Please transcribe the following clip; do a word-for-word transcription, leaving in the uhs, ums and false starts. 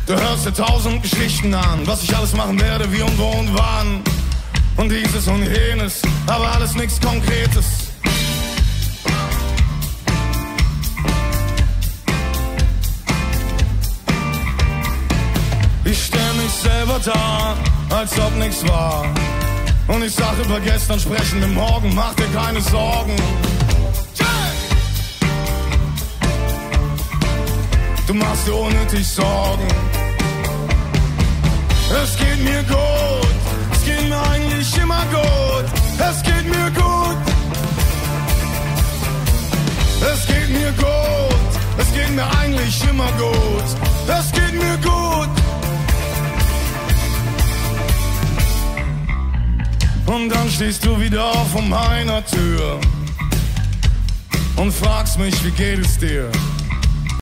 Du hörst dir tausend Geschichten an, was ich alles machen werde, wie und wo und wann. Und dieses und jenes, aber alles nichts Konkretes. Ich stell mich selber dar, als ob nichts war. Und ich sag über gestern sprechen im Morgen, mach dir keine Sorgen. Du machst dir unnötig Sorgen. Es geht mir gut, es geht mir eigentlich immer gut. Es geht mir gut, es geht mir gut, es geht mir eigentlich immer gut. Es geht mir gut. Und dann stehst du wieder vor meiner Tür und fragst mich, wie geht es dir?